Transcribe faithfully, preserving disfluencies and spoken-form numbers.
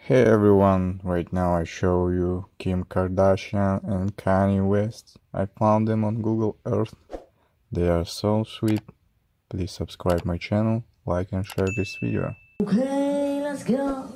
Hey everyone, right now I show you Kim Kardashian and Kanye West. I found them on Google Earth. They are so sweet. Please subscribe my channel, like and share this video. Okay, let's go.